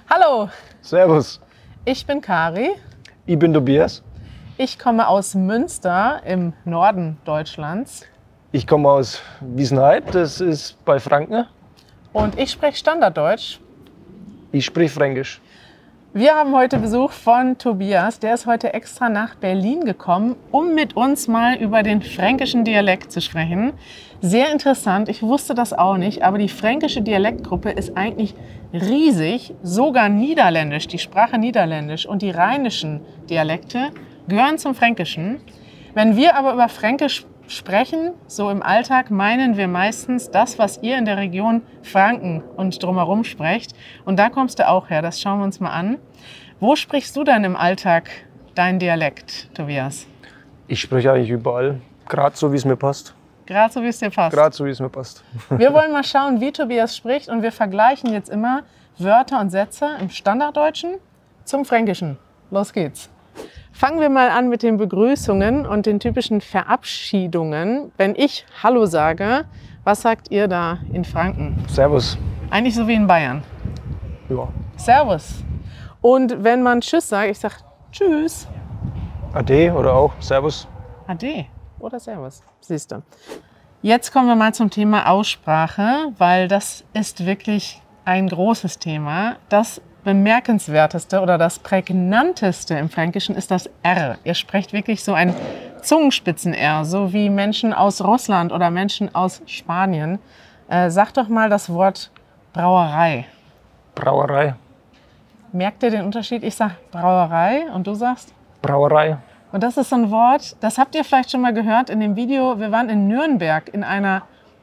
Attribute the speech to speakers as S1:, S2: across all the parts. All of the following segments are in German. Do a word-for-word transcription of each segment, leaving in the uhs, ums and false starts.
S1: Hallo,
S2: Servus,
S1: ich bin Kari.
S2: ich bin Tobias.
S1: Ich komme aus Münster im Norden Deutschlands
S2: Ich komme aus Wiesenheid, das ist bei Franken.
S1: und ich spreche Standarddeutsch.
S2: Ich sprich Fränkisch.
S1: Wir haben heute Besuch von Tobias. Der ist heute extra nach Berlin gekommen, um mit uns mal über den fränkischen Dialekt zu sprechen. Sehr interessant, ich wusste das auch nicht, aber die fränkische Dialektgruppe ist eigentlich riesig, sogar niederländisch, die Sprache niederländisch und die rheinischen Dialekte gehören zum Fränkischen. Wenn wir aber über Fränkisch sprechen, so im Alltag, meinen wir meistens das, was ihr in der Region Franken und drumherum sprecht. Und da kommst du auch her, das schauen wir uns mal an. Wo sprichst du denn im Alltag deinen Dialekt, Tobias?
S2: Ich spreche eigentlich überall, gerade so wie es mir passt.
S1: Gerade so, wie es dir passt.
S2: Gerade so wie es mir passt.
S1: Wir wollen mal schauen, wie Tobias spricht und wir vergleichen jetzt immer Wörter und Sätze im Standarddeutschen zum Fränkischen. Los geht's. Fangen wir mal an mit den Begrüßungen und den typischen Verabschiedungen. Wenn ich Hallo sage, was sagt ihr da in Franken?
S2: Servus.
S1: Eigentlich so wie in Bayern.
S2: Ja.
S1: Servus. Und wenn man Tschüss sagt, ich sage Tschüss.
S2: Ade oder auch Servus.
S1: Ade oder Servus, siehst du. Jetzt kommen wir mal zum Thema Aussprache, weil das ist wirklich ein großes Thema. Das Bemerkenswerteste oder das Prägnanteste im Fränkischen ist das R. Ihr sprecht wirklich so ein Zungenspitzen-R, so wie Menschen aus Russland oder Menschen aus Spanien. Äh, sag doch mal das Wort Brauerei.
S2: Brauerei.
S1: Merkt ihr den Unterschied? Ich sage Brauerei und du sagst?
S2: Brauerei.
S1: Und das ist so ein Wort, das habt ihr vielleicht schon mal gehört in dem Video. Wir waren in Nürnberg in einer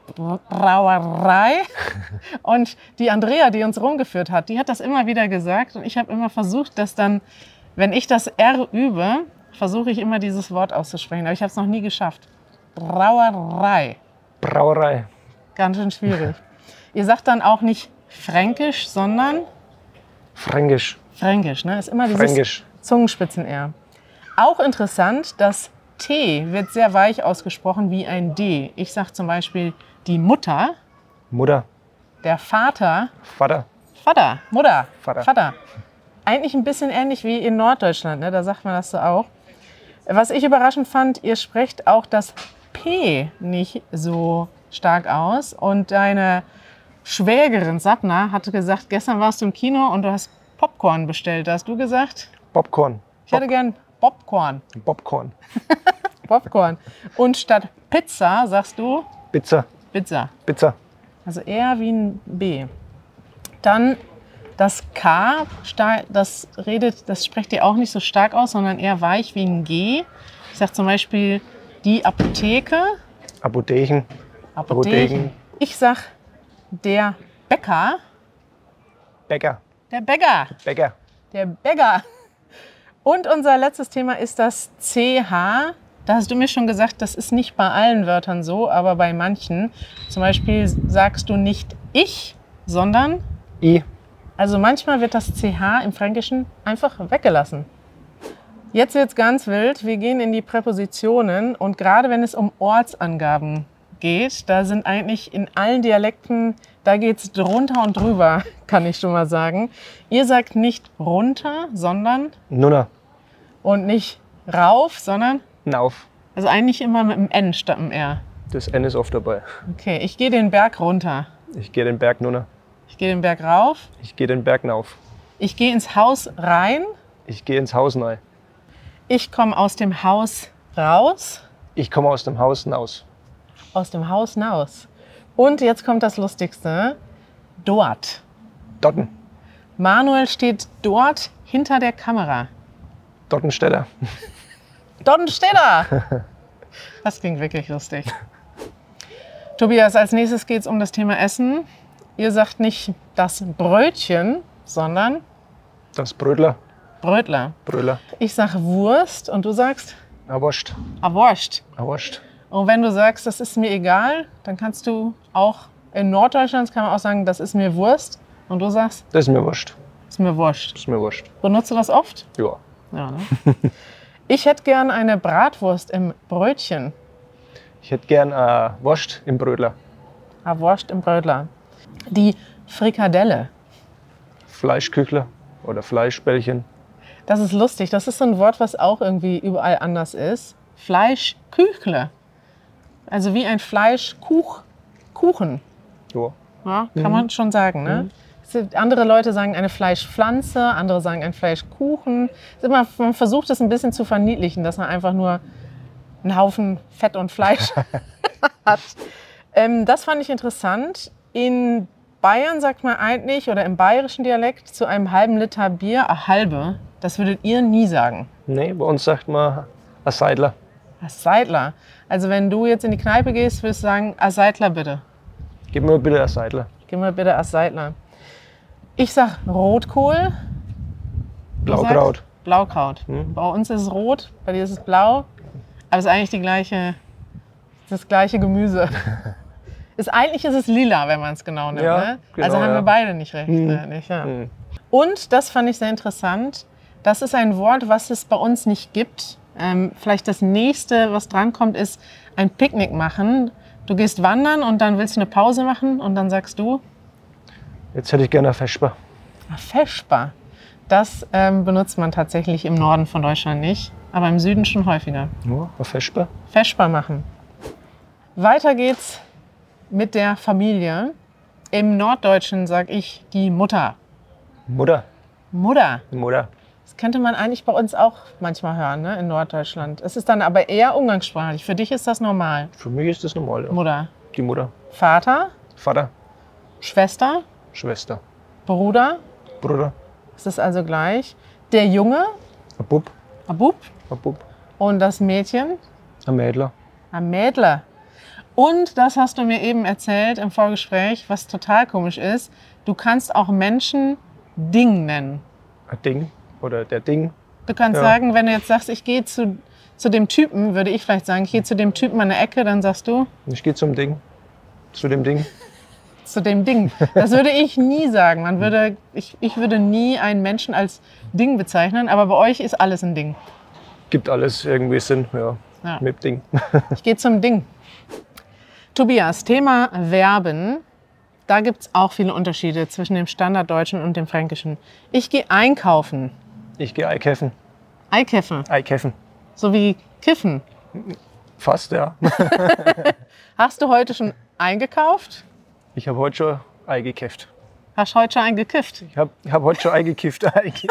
S1: Brauerei und die Andrea, die uns rumgeführt hat, die hat das immer wieder gesagt und ich habe immer versucht, dass dann, wenn ich das R übe, versuche ich immer dieses Wort auszusprechen, aber ich habe es noch nie geschafft. Brauerei.
S2: Brauerei.
S1: Ganz schön schwierig. Ihr sagt dann auch nicht Fränkisch, sondern
S2: Fränkisch.
S1: Fränkisch, ne? Ist immer dieses
S2: Fränkisch.
S1: Zungenspitzen-R. Auch interessant, das T wird sehr weich ausgesprochen wie ein D. Ich sage zum Beispiel die Mutter,
S2: Mutter.
S1: der Vater,
S2: Vater.
S1: Vater, Mutter,
S2: Vater.
S1: Vater. Eigentlich ein bisschen ähnlich wie in Norddeutschland, ne? Da sagt man das so auch. Was ich überraschend fand, ihr sprecht auch das P nicht so stark aus. Und deine Schwägerin Sapna hatte gesagt, gestern warst du im Kino und du hast Popcorn bestellt. Da hast du gesagt?
S2: Popcorn.
S1: Ich hätte gern Popcorn.
S2: Popcorn.
S1: Popcorn. Und statt Pizza sagst du
S2: Pizza.
S1: Pizza.
S2: Pizza.
S1: Also eher wie ein B. Dann das K, das redet, das sprecht ihr auch nicht so stark aus, sondern eher weich wie ein G. Ich sage zum Beispiel die Apotheke.
S2: Apotheken.
S1: Apotheken. Ich sag der Bäcker.
S2: Bäcker.
S1: Der Bäcker.
S2: Bäcker.
S1: Der Bäcker. Und unser letztes Thema ist das C H. Da hast du mir schon gesagt, das ist nicht bei allen Wörtern so, aber bei manchen. Zum Beispiel sagst du nicht ich, sondern
S2: I.
S1: Also manchmal wird das C H im Fränkischen einfach weggelassen. Jetzt wird es ganz wild. Wir gehen in die Präpositionen und gerade wenn es um Ortsangaben geht, da sind eigentlich in allen Dialekten, da geht es drunter und drüber, kann ich schon mal sagen. Ihr sagt nicht runter, sondern
S2: Nunna.
S1: und nicht rauf, sondern
S2: Nauf.
S1: also eigentlich immer mit dem N statt dem R.
S2: Das N ist oft dabei.
S1: Okay, ich gehe den Berg runter.
S2: Ich gehe den Berg Nunna.
S1: Ich gehe den Berg rauf.
S2: Ich gehe den Berg nauf.
S1: Ich gehe ins Haus rein.
S2: Ich gehe ins Haus rein.
S1: Ich komme aus dem Haus raus.
S2: Ich komme aus dem Haus hinaus.
S1: Aus dem Haus hinaus. Und jetzt kommt das Lustigste. Dort.
S2: Dotten.
S1: Manuel steht dort hinter der Kamera.
S2: Dottenstädter.
S1: Dort steht er. Das klingt wirklich lustig. Tobias, als nächstes geht es um das Thema Essen. Ihr sagt nicht das Brötchen, sondern
S2: Das Brötler.
S1: Brötler.
S2: Brötler.
S1: Ich sage Wurst und du sagst
S2: A Wurst.
S1: A Wurst.
S2: A Wurst.
S1: Und wenn du sagst, das ist mir egal, dann kannst du auch in Norddeutschland kann man auch sagen, das ist mir Wurst. Und du sagst,
S2: Das ist mir Wurst.
S1: ist mir Wurst.
S2: Das ist mir Wurst.
S1: Benutzt du das oft?
S2: Ja.
S1: Ja, ne? Ich hätte gern eine Bratwurst im Brötchen.
S2: Ich hätte gern äh, Wurst im Brötler.
S1: A Wurst im Brötler. Die Frikadelle.
S2: Fleischküchle oder Fleischbällchen.
S1: Das ist lustig. Das ist so ein Wort, was auch irgendwie überall anders ist. Fleischküchle. Also wie ein Fleischkuchen.
S2: Ja.
S1: Ja, kann mhm. man schon sagen. Ne? Mhm. Andere Leute sagen eine Fleischpflanze, andere sagen ein Fleischkuchen. Immer, man versucht es ein bisschen zu verniedlichen, dass man einfach nur einen Haufen Fett und Fleisch hat. Ähm, das fand ich interessant. In Bayern sagt man eigentlich, oder im bayerischen Dialekt, zu einem halben Liter Bier, a halbe. Das würdet ihr nie sagen.
S2: Nee, bei uns sagt man a Seidler.
S1: A Seidler. Also wenn du jetzt in die Kneipe gehst, würdest du sagen, a Seidler bitte.
S2: Gib mir bitte a Seidler.
S1: Gib mir bitte a Seidler. Ich sag Rotkohl.
S2: Blaukraut.
S1: Blaukraut. Hm. Bei uns ist es rot, bei dir ist es blau. Aber es ist eigentlich die gleiche, das gleiche Gemüse. ist, eigentlich ist es lila, wenn man es genau nimmt.
S2: Ja,
S1: ne?
S2: genau,
S1: also haben
S2: ja.
S1: wir beide nicht recht.
S2: Hm.
S1: Äh, nicht, ja.
S2: Hm.
S1: Und, das fand ich sehr interessant, das ist ein Wort, was es bei uns nicht gibt. Ähm, vielleicht das nächste, was drankommt, ist ein Picknick machen. Du gehst wandern und dann willst du eine Pause machen und dann sagst du?
S2: Jetzt hätte ich gerne eine Vesper.
S1: Eine Vesper. Das ähm, benutzt man tatsächlich im Norden von Deutschland nicht, aber im Süden schon häufiger.
S2: Ja, eine Vesper.
S1: Vesper machen. Weiter geht's mit der Familie. Im Norddeutschen sage ich die Mutter.
S2: Mutter.
S1: Mutter.
S2: Mutter.
S1: Das könnte man eigentlich bei uns auch manchmal hören, ne, in Norddeutschland. Es ist dann aber eher umgangssprachlich. Für dich ist das normal.
S2: Für mich ist das normal. Ja.
S1: Mutter.
S2: Die Mutter.
S1: Vater.
S2: Vater.
S1: Schwester.
S2: Schwester.
S1: Bruder.
S2: Bruder.
S1: Das ist also gleich. Der Junge.
S2: Ein Bub.
S1: Ein Bub.
S2: Ein Bub.
S1: Und das Mädchen.
S2: Ein Mädler.
S1: Ein Mädler. Und das hast du mir eben erzählt im Vorgespräch, was total komisch ist. Du kannst auch Menschen Ding nennen.
S2: Ein Ding oder der Ding.
S1: Du kannst
S2: ja.
S1: sagen, wenn du jetzt sagst, ich gehe zu, zu dem Typen, würde ich vielleicht sagen, ich gehe zu dem Typen an der Ecke, dann sagst du?
S2: Ich gehe zum Ding. Zu dem Ding.
S1: Zu dem Ding. Das würde ich nie sagen. Man würde, ich, ich würde nie einen Menschen als Ding bezeichnen, aber bei euch ist alles ein Ding.
S2: Gibt alles irgendwie Sinn, ja,
S1: ja.
S2: mit Ding.
S1: Ich gehe zum Ding. Tobias, Thema Verben. Da gibt es auch viele Unterschiede zwischen dem Standarddeutschen und dem Fränkischen. Ich gehe einkaufen.
S2: Ich gehe eikäffen.
S1: Eikäffen?
S2: Eikäffen.
S1: So wie kiffen?
S2: Fast, ja.
S1: Hast du heute schon eingekauft?
S2: Ich habe heute schon eingekäfft.
S1: Hast du heute schon eingekifft?
S2: Ich habe ich hab heute schon eingekifft.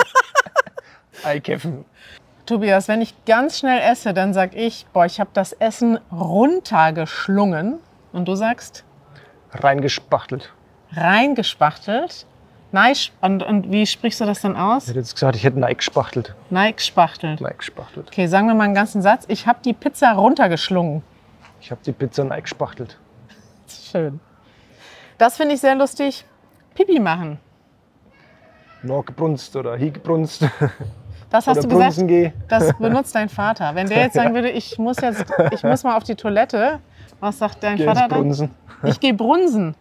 S2: Eikäffen.
S1: Tobias, wenn ich ganz schnell esse, dann sag ich, boah, ich habe das Essen runtergeschlungen. Und du sagst?
S2: Reingespachtelt.
S1: Reingespachtelt? Nein, und, und wie sprichst du das dann aus?
S2: Ich hätte jetzt gesagt, ich hätte neigespachtelt.
S1: Neigespachtelt.
S2: Neigespachtelt.
S1: Okay, sagen wir mal einen ganzen Satz. Ich habe die Pizza runtergeschlungen.
S2: Ich habe die Pizza neigespachtelt.
S1: Schön. Das finde ich sehr lustig. Pipi machen.
S2: Nachgebrunst oder hingebrunst.
S1: Das hast
S2: oder
S1: du gesagt,
S2: geh.
S1: das benutzt dein Vater. Wenn der jetzt sagen würde, ich muss jetzt, ich muss mal auf die Toilette, was sagt dein
S2: geh
S1: Vater dann?
S2: Brunsen.
S1: Ich gehe brunsen.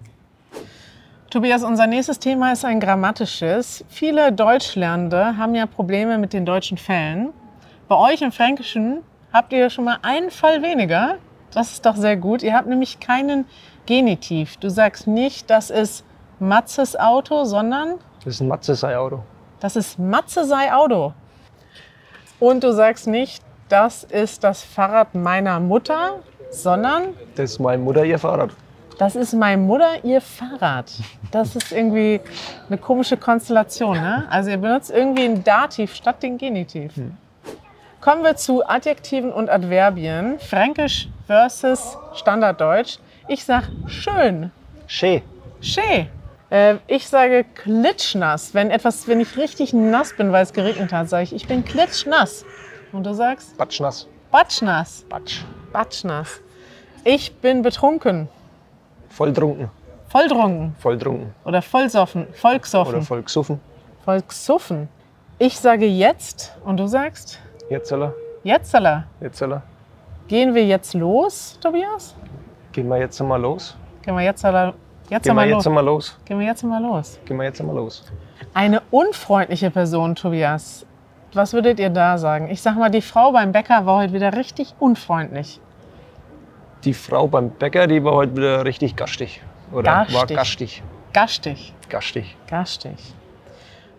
S1: Tobias, unser nächstes Thema ist ein grammatisches. Viele Deutschlernende haben ja Probleme mit den deutschen Fällen. Bei euch im Fränkischen habt ihr schon mal einen Fall weniger. Das ist doch sehr gut. Ihr habt nämlich keinen Genitiv. Du sagst nicht, das ist Matzes Auto, sondern?
S2: Das ist ein Matze sei Auto.
S1: Das ist Matze sei Auto. Und du sagst nicht, das ist das Fahrrad meiner Mutter, sondern?
S2: Das ist meine Mutter ihr Fahrrad.
S1: Das ist meine Mutter ihr Fahrrad. Das ist irgendwie eine komische Konstellation, ne? Also ihr benutzt irgendwie ein Dativ statt den Genitiv. Hm. Kommen wir zu Adjektiven und Adverbien. Fränkisch versus Standarddeutsch. Ich sag schön.
S2: Schön.
S1: Schön. Äh, ich sage klitschnass. Wenn, etwas, wenn ich richtig nass bin, weil es geregnet hat, sage ich, ich bin klitschnass. Und du sagst?
S2: Batschnass.
S1: Batschnass.
S2: Batsch.
S1: Batschnass. Ich bin betrunken.
S2: Volltrunken.
S1: Volltrunken.
S2: Volltrunken.
S1: Oder vollsoffen. Vollgesoffen.
S2: Oder vollgesoffen.
S1: Vollgesoffen. Ich sage jetzt und du sagst?
S2: Jetzeller.
S1: Jetzeller.
S2: Jetzeller.
S1: Gehen wir jetzt los, Tobias?
S2: Gehen wir jetzt einmal los.
S1: Gehen wir jetzt, alle, jetzt
S2: Gehen
S1: einmal
S2: wir
S1: los.
S2: jetzt einmal los.
S1: Gehen wir jetzt einmal los.
S2: Gehen wir jetzt einmal los.
S1: Eine unfreundliche Person, Tobias. Was würdet ihr da sagen? Ich sag mal, die Frau beim Bäcker war heute wieder richtig unfreundlich.
S2: Die Frau beim Bäcker, die war heute wieder richtig gastig. Oder
S1: Gastig.
S2: war gastig.
S1: Gastig.
S2: Gastig.
S1: Gastig.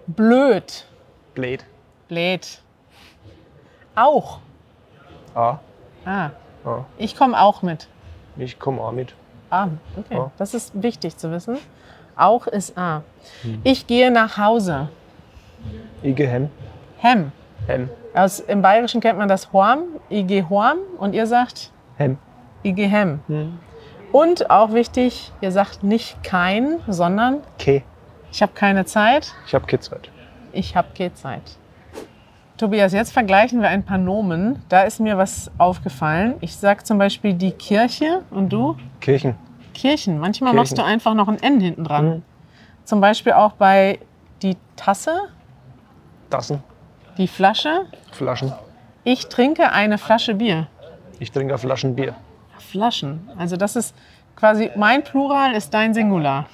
S1: Blöd.
S2: Blöd.
S1: Blöd. Auch.
S2: A.
S1: Ah,
S2: A.
S1: ich komme auch mit.
S2: Ich komme auch mit.
S1: Ah, okay.
S2: A.
S1: Das ist wichtig zu wissen. Auch ist A. Ich gehe nach Hause.
S2: Ich gehe hem.
S1: Hem.
S2: Hem.
S1: Aus, im Bayerischen kennt man das Horm. Ich gehe Horm und ihr sagt
S2: Hem.
S1: ich gehe Hem.
S2: Hm.
S1: Und auch wichtig, ihr sagt nicht kein, sondern
S2: Ke.
S1: ich habe keine Zeit.
S2: Ich habe keine Zeit.
S1: Ich habe keine Zeit. Tobias, jetzt vergleichen wir ein paar Nomen. Da ist mir was aufgefallen. Ich sage zum Beispiel die Kirche und du?
S2: Kirchen.
S1: Kirchen. Manchmal
S2: Kirchen.
S1: machst du einfach noch ein N hinten dran.
S2: Mhm.
S1: Zum Beispiel auch bei die Tasse,
S2: Tassen.
S1: die Flasche.
S2: Flaschen.
S1: Ich trinke eine Flasche Bier.
S2: Ich trinke Flaschen Bier.
S1: Flaschen. Also das ist quasi, mein Plural ist dein Singular.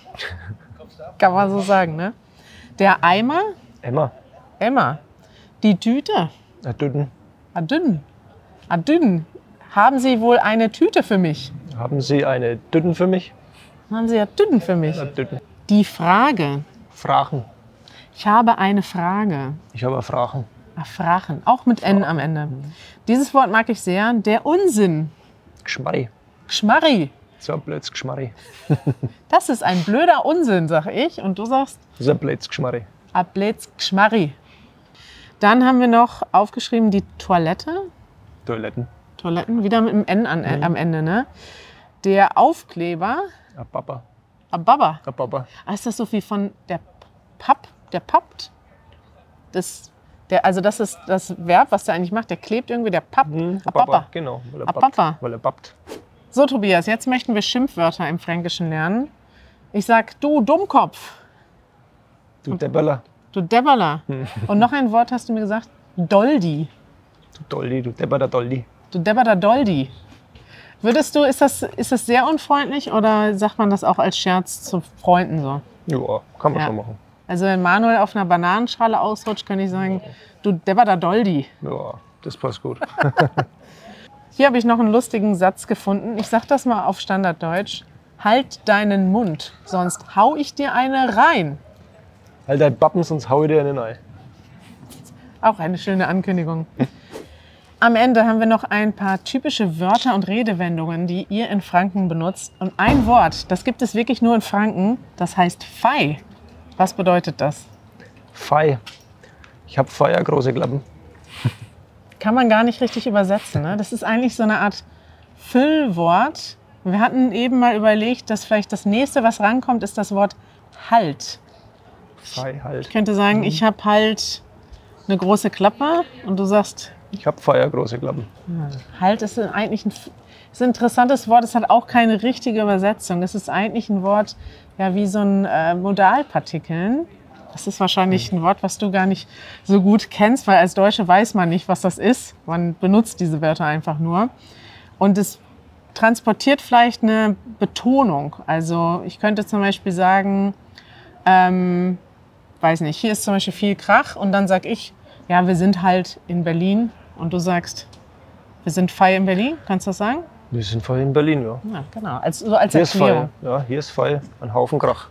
S1: Kann man so sagen, ne? Der Eimer,
S2: Emma.
S1: Emma. Die Tüte,
S2: A Düden.
S1: Adünn. Adünn. Haben Sie wohl eine Tüte für mich?
S2: Haben Sie eine Düden für mich?
S1: Haben Sie ja Tüten für mich?
S2: A Düden.
S1: Die Frage.
S2: Fragen.
S1: Ich habe eine Frage.
S2: Ich habe Fragen.
S1: Ah, Fragen. Auch mit N am Ende. Dieses Wort mag ich sehr. Der Unsinn.
S2: Geschmarri.
S1: Schmarri.
S2: So ein blöds Geschmarri.
S1: Das ist ein blöder Unsinn, sag ich. Und du sagst
S2: So ein blöds Geschmarri.
S1: Abletz Schmarri. Dann haben wir noch aufgeschrieben die Toilette.
S2: Toiletten.
S1: Toiletten, wieder mit einem N an, äh, am Ende, ne? Der Aufkleber.
S2: A Papa.
S1: Ababa.
S2: A Papa.
S1: Ah, ist das so wie von der Papp? Der pappt? Das, der, also das ist das Verb, was der eigentlich macht. Der klebt irgendwie, der pappt.
S2: Hm, a
S1: Ababa.
S2: Papa. Genau. Weil er
S1: A
S2: pappt.
S1: Papa.
S2: Weil er pappt.
S1: So, Tobias, jetzt möchten wir Schimpfwörter im Fränkischen lernen. Ich sag, du Dummkopf,
S2: Du Debberler.
S1: du Debberler. Und noch ein Wort hast du mir gesagt, Doldi.
S2: Du Doldi. Du Debberter Doldi.
S1: Du Debberter Doldi. Würdest du, ist das, ist das sehr unfreundlich oder sagt man das auch als Scherz zu Freunden so?
S2: Ja, kann man
S1: Ja.
S2: schon machen.
S1: Also wenn Manuel auf einer Bananenschale ausrutscht, kann ich sagen, du Debberter Doldi.
S2: Ja, das passt gut.
S1: Hier habe ich noch einen lustigen Satz gefunden. Ich sag das mal auf Standarddeutsch. Halt deinen Mund, sonst hau ich dir eine rein.
S2: Halt dein Bappen, sonst hau ich dir einen Ei.
S1: Auch eine schöne Ankündigung. Am Ende haben wir noch ein paar typische Wörter und Redewendungen, die ihr in Franken benutzt. Und ein Wort, das gibt es wirklich nur in Franken, das heißt Fei. Was bedeutet das?
S2: Fei. Ich hab Feier, große Klappen.
S1: Kann man gar nicht richtig übersetzen. Ne? Das ist eigentlich so eine Art Füllwort. Wir hatten eben mal überlegt, dass vielleicht das nächste, was rankommt, ist das Wort Halt.
S2: Fei halt.
S1: Ich könnte sagen, ich habe halt eine große Klappe und du sagst,
S2: Ich hab Feier, große Klappen.
S1: Halt ist eigentlich ein, ist ein interessantes Wort. Es hat auch keine richtige Übersetzung. Es ist eigentlich ein Wort, ja, wie so ein äh, Modalpartikeln. Das ist wahrscheinlich ein Wort, was du gar nicht so gut kennst, weil als Deutsche weiß man nicht, was das ist. Man benutzt diese Wörter einfach nur. Und es transportiert vielleicht eine Betonung. Also ich könnte zum Beispiel sagen, ähm, weiß nicht, hier ist zum Beispiel viel Krach und dann sage ich, ja, wir sind halt in Berlin und du sagst, wir sind Fei in Berlin. Kannst du das sagen?
S2: Wir sind Fei in Berlin, ja.
S1: Ja, genau. Als, so als
S2: Hier ist
S1: Erklärung.
S2: Fei. Ja, hier ist Fei. Ein Haufen Krach.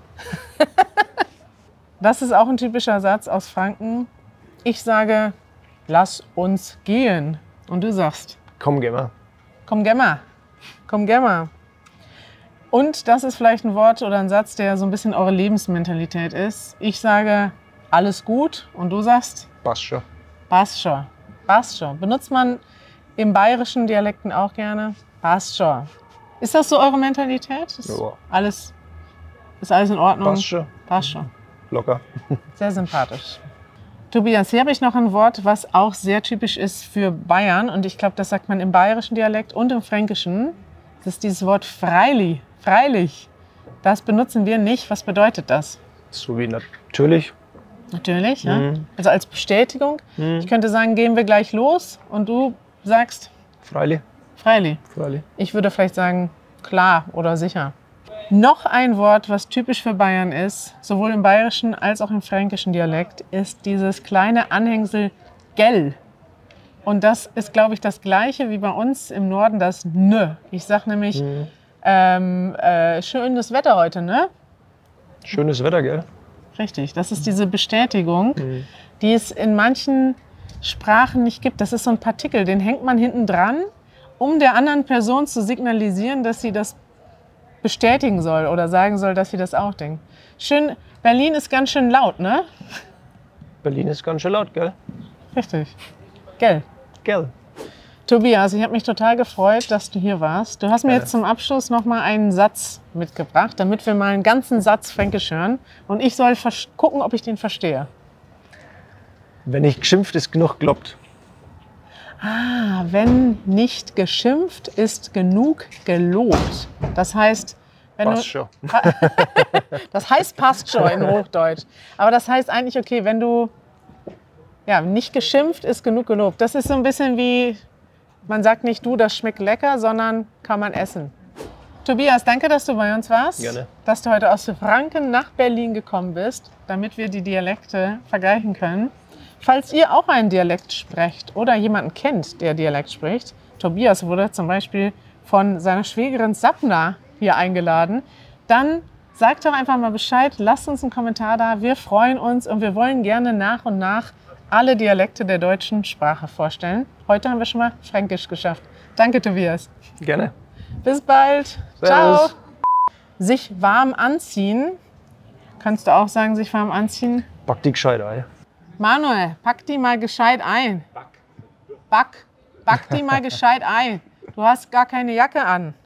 S1: Das ist auch ein typischer Satz aus Franken. Ich sage, lass uns gehen. Und du sagst,
S2: Komm, geh mal.
S1: komm gemma, komm gemma. Und das ist vielleicht ein Wort oder ein Satz, der so ein bisschen eure Lebensmentalität ist. Ich sage, alles gut und du sagst,
S2: Passt schon.
S1: passt schon, passt schon. Benutzt man im bayerischen Dialekten auch gerne, passt schon. Ist das so eure Mentalität? Ist
S2: Ja.
S1: alles, ist alles in Ordnung?
S2: Passt schon.
S1: Passt schon.
S2: Locker.
S1: Sehr sympathisch. Tobias, hier habe ich noch ein Wort, was auch sehr typisch ist für Bayern. Und ich glaube, das sagt man im bayerischen Dialekt und im fränkischen. Das ist dieses Wort freili, freilich. Das benutzen wir nicht. Was bedeutet das?
S2: So wie natürlich.
S1: Natürlich, ja.
S2: Mhm.
S1: Also als Bestätigung.
S2: Mhm.
S1: Ich könnte sagen, gehen wir gleich los. Und du sagst,
S2: Freilich.
S1: freili.
S2: Freilich.
S1: Ich würde vielleicht sagen, klar oder sicher. Noch ein Wort, was typisch für Bayern ist, sowohl im bayerischen als auch im fränkischen Dialekt, ist dieses kleine Anhängsel gell. Und das ist, glaube ich, das Gleiche wie bei uns im Norden, das nö. Ich sage nämlich,
S2: Mhm.
S1: ähm, äh, schönes Wetter heute, ne?
S2: Schönes Wetter, gell?
S1: Richtig, das ist diese Bestätigung, mhm. die es in manchen Sprachen nicht gibt. Das ist so ein Partikel, den hängt man hinten dran, um der anderen Person zu signalisieren, dass sie das bestätigen soll oder sagen soll, dass sie das auch denkt. Schön, Berlin ist ganz schön laut, ne?
S2: Berlin ist ganz schön laut, gell?
S1: Richtig. Gell.
S2: Gell.
S1: Tobias, ich habe mich total gefreut, dass du hier warst. Du hast mir jetzt zum Abschluss noch mal einen Satz mitgebracht, damit wir mal einen ganzen Satz Fränkisch hören. Und ich soll gucken, ob ich den verstehe.
S2: Wenn nicht geschimpft, ist genug gelobt.
S1: Ah, wenn nicht geschimpft, ist genug gelobt. Das heißt, wenn
S2: passt
S1: du,
S2: schon.
S1: Das heißt passt schon in Hochdeutsch. Aber das heißt eigentlich, okay, wenn du ja, nicht geschimpft, ist genug gelobt. Das ist so ein bisschen wie, man sagt nicht, du, das schmeckt lecker, sondern kann man essen. Tobias, danke, dass du bei uns warst.
S2: Gerne.
S1: Dass du heute aus Franken nach Berlin gekommen bist, damit wir die Dialekte vergleichen können. Falls ihr auch einen Dialekt sprecht oder jemanden kennt, der Dialekt spricht, Tobias wurde zum Beispiel von seiner Schwägerin Sapna hier eingeladen, dann sagt doch einfach mal Bescheid, lasst uns einen Kommentar da, wir freuen uns und wir wollen gerne nach und nach alle Dialekte der deutschen Sprache vorstellen. Heute haben wir schon mal Fränkisch geschafft. Danke, Tobias.
S2: Gerne.
S1: Bis bald.
S2: Servus.
S1: Ciao. Sich warm anziehen. Kannst du auch sagen, sich warm anziehen?
S2: Pack die gescheit ein.
S1: Manuel, pack die mal gescheit ein. Back. Back. Back die mal gescheit ein. Du hast gar keine Jacke an.